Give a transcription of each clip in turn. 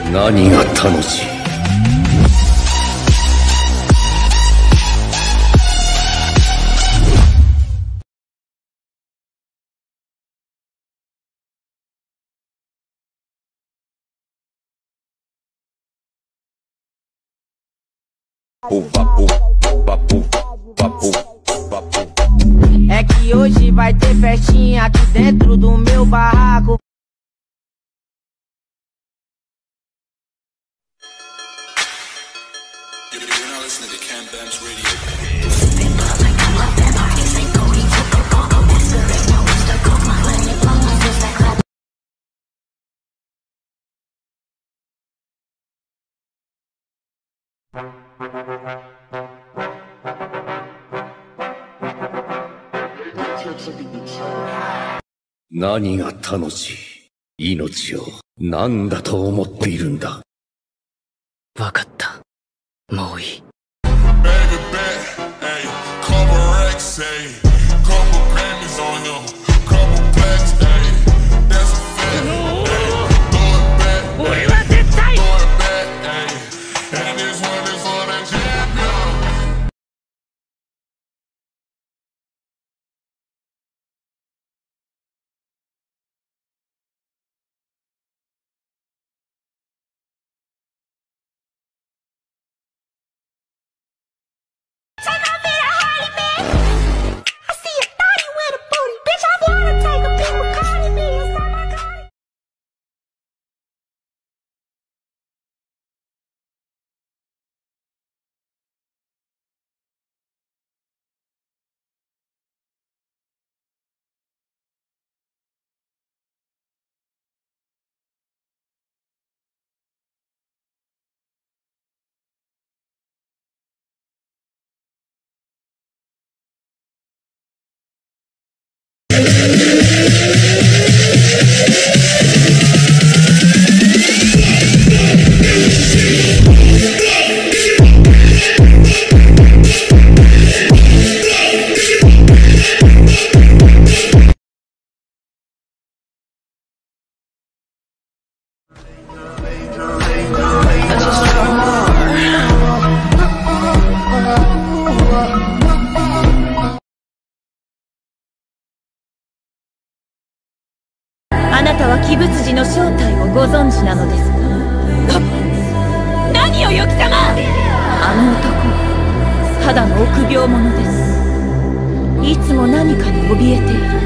何が楽しい。 É que hoje vai ter festinha aqui dentro do meu barraco. Thank you. 何が楽しい。命を何だと思っているんだ。 わかった。もういい。俺は絶対あなたは鬼仏寺の正体をご存知なのですか？何よ、よき様！あの男はただの臆病者です。いつも何かに怯えている。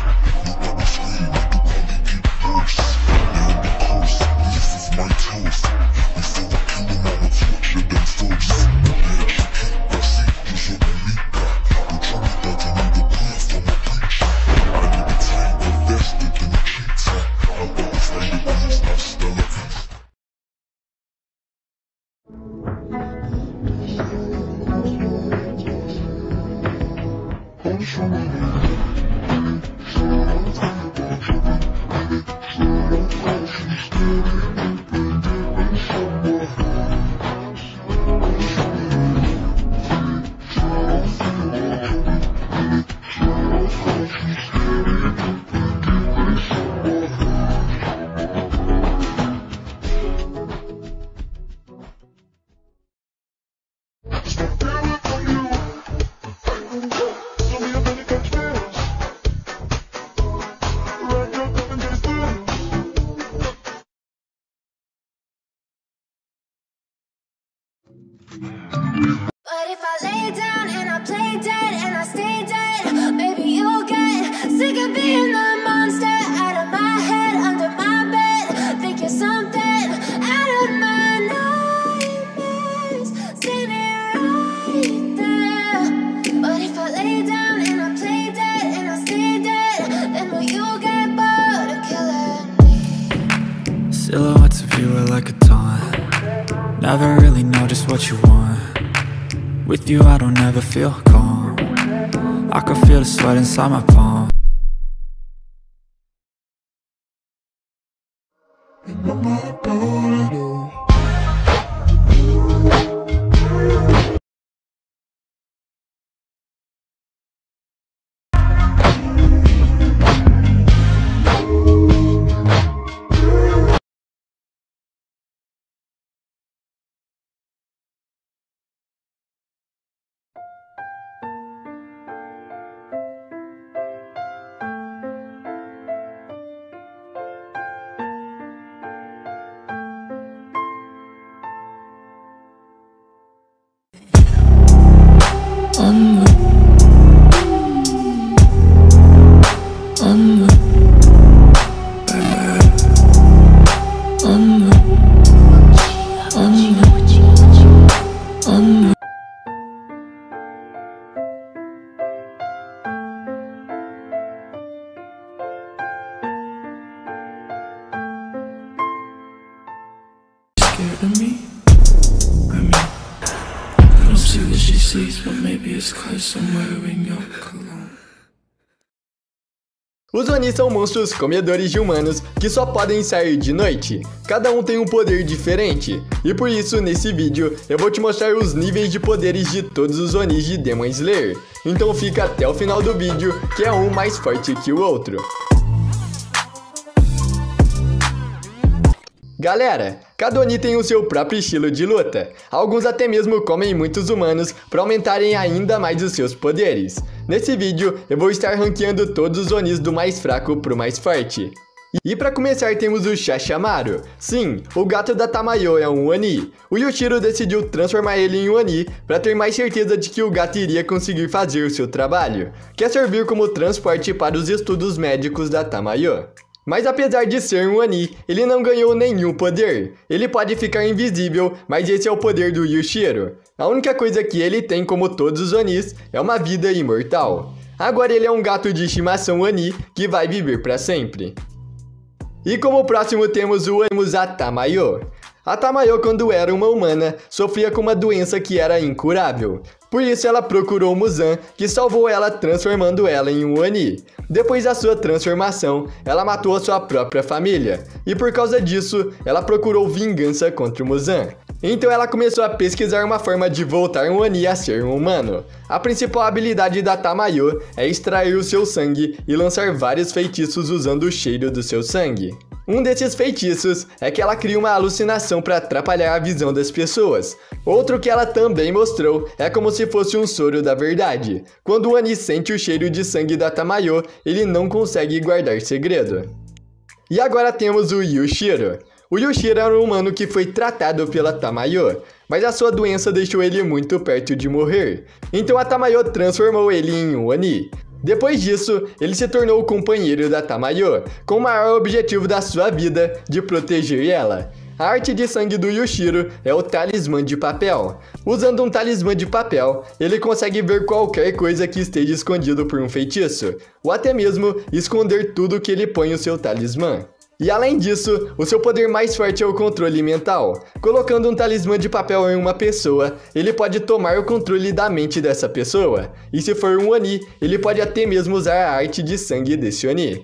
My toast. But if I lay down and I play dead and I stay dead, maybe you'll get sick of being the monster out of my head, under my bed. Think you're something out of my nightmares, standing right there. But if I lay down and I play dead and I stay dead, then will you get bored of killing me? Silhouettes of you are like a taunt. Never really know just what you want. With you I don't ever feel calm. I can feel the sweat inside my palm. Scared of me? I mean, I don't see what she sees, but maybe it's 'cause I'm wearing your cologne. Os Onis são monstros comedores de humanos que só podem sair de noite. Cada um tem um poder diferente, e por isso nesse vídeo eu vou te mostrar os níveis de poderes de todos os Onis de Demon Slayer. Então fica até o final do vídeo, que é um mais forte que o outro. Galera, cada Oni tem o seu próprio estilo de luta. Alguns até mesmo comem muitos humanos para aumentarem ainda mais os seus poderes. Nesse vídeo eu vou estar ranqueando todos os Onis do mais fraco pro mais forte. E para começar temos o Shashamaru. Sim, o gato da Tamayo é um Oni. O Yoshiro decidiu transformar ele em um Oni para ter mais certeza de que o gato iria conseguir fazer o seu trabalho, que é servir como transporte para os estudos médicos da Tamayo. Mas apesar de ser um Oni, ele não ganhou nenhum poder. Ele pode ficar invisível, mas esse é o poder do Yoshiro. A única coisa que ele tem, como todos os Onis, é uma vida imortal. Agora ele é um gato de estimação Oni que vai viver para sempre. E como próximo temos a Tamayo. A Tamayo, quando era uma humana, sofria com uma doença que era incurável. Por isso ela procurou o Muzan, que salvou ela transformando ela em um Oni. Depois da sua transformação, ela matou a sua própria família. E por causa disso, ela procurou vingança contra o Muzan. Então ela começou a pesquisar uma forma de voltar um Oni a ser um humano. A principal habilidade da Tamayo é extrair o seu sangue e lançar vários feitiços usando o cheiro do seu sangue. Um desses feitiços é que ela cria uma alucinação para atrapalhar a visão das pessoas. Outro que ela também mostrou é como se fosse um soro da verdade. Quando o Oni sente o cheiro de sangue da Tamayo, ele não consegue guardar segredo. E agora temos o Yoshiro. O Yoshiro era um humano que foi tratado pela Tamayo, mas a sua doença deixou ele muito perto de morrer. Então a Tamayo transformou ele em um Oni. Depois disso, ele se tornou o companheiro da Tamayo, com o maior objetivo da sua vida de proteger ela. A arte de sangue do Yoshiro é o talismã de papel. Usando um talismã de papel, ele consegue ver qualquer coisa que esteja escondido por um feitiço, ou até mesmo esconder tudo que ele põe o seu talismã. E além disso, o seu poder mais forte é o controle mental. Colocando um talismã de papel em uma pessoa, ele pode tomar o controle da mente dessa pessoa. E se for um Oni, ele pode até mesmo usar a arte de sangue desse Oni.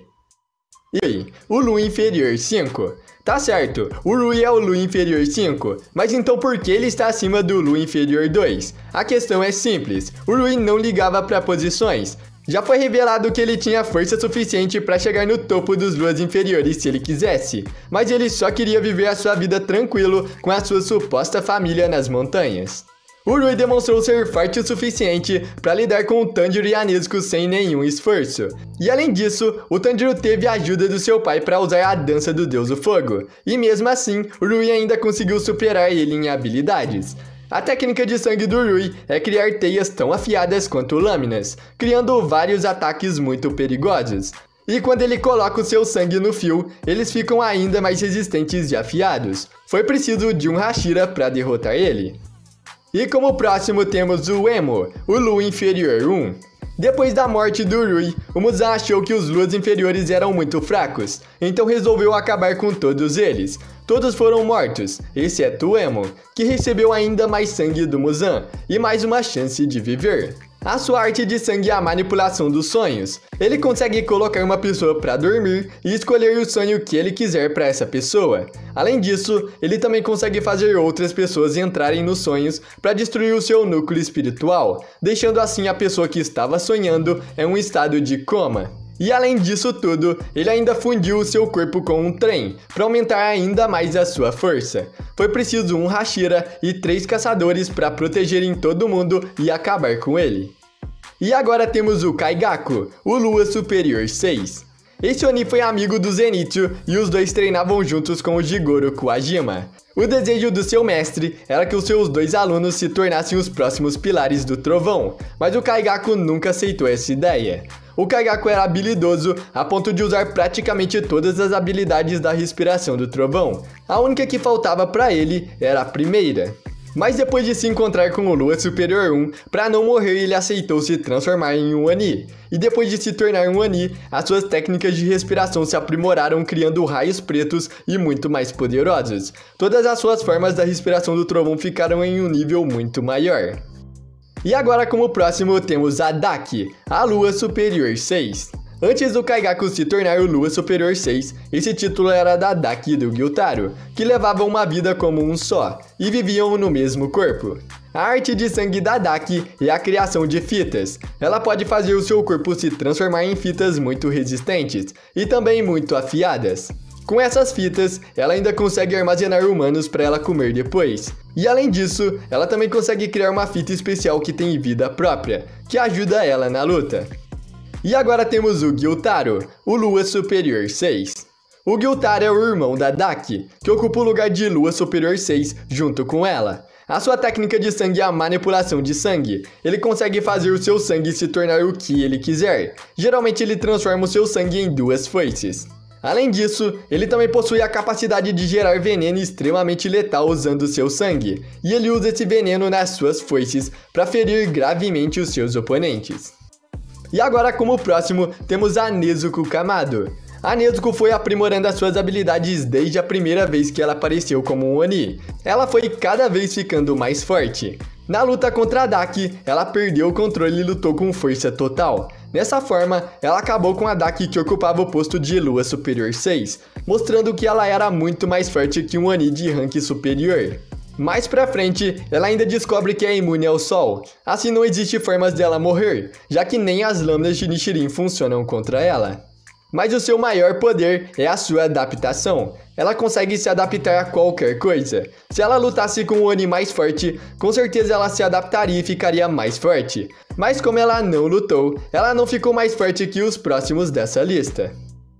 E aí, o Lu inferior 5. Tá certo, o Rui é o Lu inferior 5, mas então por que ele está acima do Lu inferior 2? A questão é simples, o Rui não ligava para posições. Já foi revelado que ele tinha força suficiente para chegar no topo dos Luas inferiores se ele quisesse, mas ele só queria viver a sua vida tranquilo com a sua suposta família nas montanhas. O Rui demonstrou ser forte o suficiente para lidar com o Tanjiro e a Nezuko sem nenhum esforço. E além disso, o Tanjiro teve a ajuda do seu pai para usar a dança do Deus do Fogo. E mesmo assim, o Rui ainda conseguiu superar ele em habilidades. A técnica de sangue do Rui é criar teias tão afiadas quanto lâminas, criando vários ataques muito perigosos. E quando ele coloca o seu sangue no fio, eles ficam ainda mais resistentes e afiados. Foi preciso de um Hashira para derrotar ele. E como próximo temos o Emo, o Lu inferior 1. Depois da morte do Rui, o Muzan achou que os Luas inferiores eram muito fracos, então resolveu acabar com todos eles. Todos foram mortos, exceto o Emo, que recebeu ainda mais sangue do Muzan e mais uma chance de viver. A sua arte de sangue é a manipulação dos sonhos. Ele consegue colocar uma pessoa para dormir e escolher o sonho que ele quiser para essa pessoa. Além disso, ele também consegue fazer outras pessoas entrarem nos sonhos para destruir o seu núcleo espiritual, deixando assim a pessoa que estava sonhando em um estado de coma. E além disso tudo, ele ainda fundiu o seu corpo com um trem, para aumentar ainda mais a sua força. Foi preciso um Hashira e 3 caçadores para protegerem todo mundo e acabar com ele. E agora temos o Kaigaku, o Lua Superior 6. Esse Oni foi amigo do Zenitsu e os dois treinavam juntos com o Jigoro Kuwajima. O desejo do seu mestre era que os seus 2 alunos se tornassem os próximos pilares do trovão, mas o Kaigaku nunca aceitou essa ideia. O Kaigaku era habilidoso a ponto de usar praticamente todas as habilidades da respiração do trovão. A única que faltava para ele era a primeira. Mas depois de se encontrar com o Lua Superior 1, para não morrer ele aceitou se transformar em um Oni. E depois de se tornar um Oni, as suas técnicas de respiração se aprimoraram criando raios pretos e muito mais poderosos. Todas as suas formas da respiração do trovão ficaram em um nível muito maior. E agora como próximo temos a Daki, a Lua Superior 6. Antes do Kaigaku se tornar o Lua Superior 6, esse título era da Daki e do Gyutaro, que levavam uma vida como um só, e viviam no mesmo corpo. A arte de sangue da Daki é a criação de fitas. Ela pode fazer o seu corpo se transformar em fitas muito resistentes, e também muito afiadas. Com essas fitas, ela ainda consegue armazenar humanos para ela comer depois. E além disso, ela também consegue criar uma fita especial que tem vida própria, que ajuda ela na luta. E agora temos o Gyutaro, o Lua Superior 6. O Gyutaro é o irmão da Daki, que ocupa o lugar de Lua Superior 6 junto com ela. A sua técnica de sangue é a manipulação de sangue. Ele consegue fazer o seu sangue se tornar o que ele quiser. Geralmente ele transforma o seu sangue em 2 foices. Além disso, ele também possui a capacidade de gerar veneno extremamente letal usando seu sangue. E ele usa esse veneno nas suas foices para ferir gravemente os seus oponentes. E agora como próximo temos a Nezuko Kamado. A Nezuko foi aprimorando as suas habilidades desde a primeira vez que ela apareceu como um Oni. Ela foi cada vez ficando mais forte. Na luta contra a Daki, ela perdeu o controle e lutou com força total. Dessa forma, ela acabou com a Daki que ocupava o posto de Lua Superior 6, mostrando que ela era muito mais forte que um Oni de rank superior. Mais pra frente, ela ainda descobre que é imune ao sol, assim não existe formas dela morrer, já que nem as lâminas de Nichirin funcionam contra ela. Mas o seu maior poder é a sua adaptação. Ela consegue se adaptar a qualquer coisa. Se ela lutasse com um Oni mais forte, com certeza ela se adaptaria e ficaria mais forte. Mas como ela não lutou, ela não ficou mais forte que os próximos dessa lista.